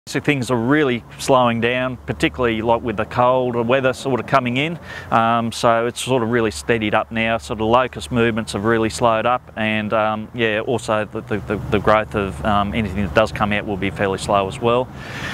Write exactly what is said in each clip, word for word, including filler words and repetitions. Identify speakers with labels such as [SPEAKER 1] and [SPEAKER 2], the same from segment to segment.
[SPEAKER 1] So things are really slowing down, particularly like with the cold weather sort of coming in. Um, so it's sort of really steadied up now. So the locust movements have really slowed up, and um, yeah, also the, the, the growth of um, anything that does come out will be fairly slow as well.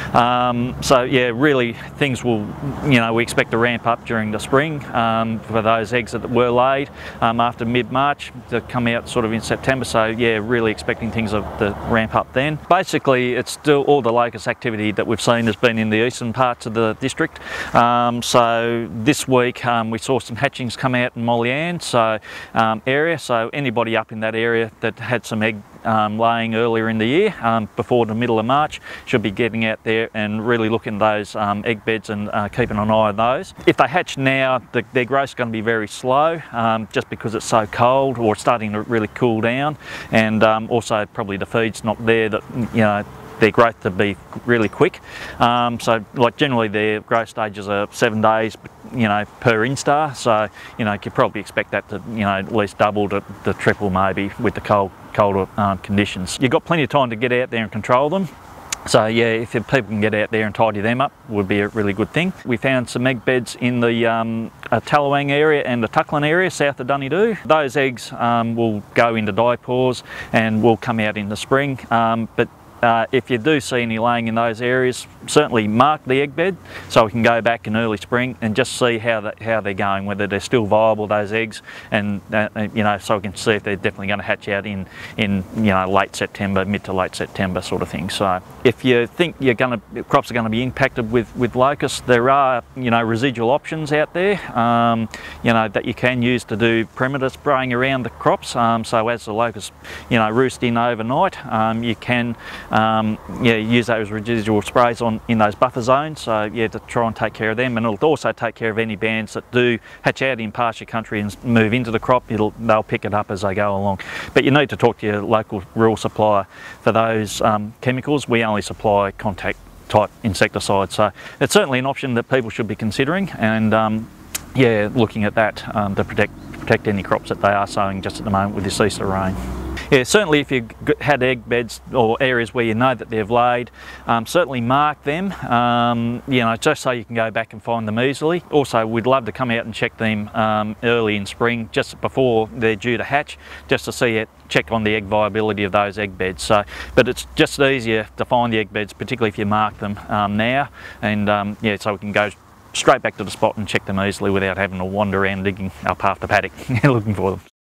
[SPEAKER 1] Um, so yeah, really things will, you know, we expect to ramp up during the spring um, for those eggs that were laid um, after mid-March to come out sort of in September. So yeah, really expecting things to ramp up then. Basically, it's still all the locust activity activity that we've seen has been in the eastern parts of the district. Um, so this week um, we saw some hatchings come out in Mollyann so, um, area, so anybody up in that area that had some egg um, laying earlier in the year, um, before the middle of March, should be getting out there and really looking at those um, egg beds and uh, keeping an eye on those. If they hatch now, the, their growth's going to be very slow, um, just because it's so cold or it's starting to really cool down, and um, also probably the feed's not there that, you know, their growth to be really quick. Um, so like generally their growth stages are seven days, you know, per instar. So, you know, you could probably expect that to, you know, at least double to, to triple maybe with the cold, colder um, conditions. You've got plenty of time to get out there and control them. So yeah, if people can get out there and tidy them up, would be a really good thing. We found some egg beds in the um, uh, Tallawang area and the Tuckland area south of Dunedoo. Those eggs um, will go into diapause and will come out in the spring. Um, but Uh, if you do see any laying in those areas, certainly mark the egg bed so we can go back in early spring and just see how that, how they're going, whether they're still viable, those eggs, and uh, you know, so we can see if they're definitely going to hatch out in in you know, late September, mid to late September sort of thing. So if you think you're going to crops are going to be impacted with with locusts, there are, you know, residual options out there, um, you know, that you can use to do perimeter spraying around the crops. Um, so as the locusts, you know, roost in overnight, um, you can Um, yeah, use those residual sprays on in those buffer zones, so yeah, to try and take care of them, and it'll also take care of any bands that do hatch out in pasture country and move into the crop. It'll, they'll pick it up as they go along. But you need to talk to your local rural supplier for those um, chemicals. We only supply contact type insecticides, so it's certainly an option that people should be considering, and um, yeah, looking at that um, to protect, protect any crops that they are sowing just at the moment with this Easter rain. Yeah, certainly if you've had egg beds or areas where you know that they've laid, um, certainly mark them, um, you know, just so you can go back and find them easily. Also, we'd love to come out and check them um, early in spring, just before they're due to hatch, just to see it, check on the egg viability of those egg beds. So, but it's just easier to find the egg beds, particularly if you mark them um, now, and um, yeah, so we can go straight back to the spot and check them easily without having to wander around digging up half the paddock looking for them.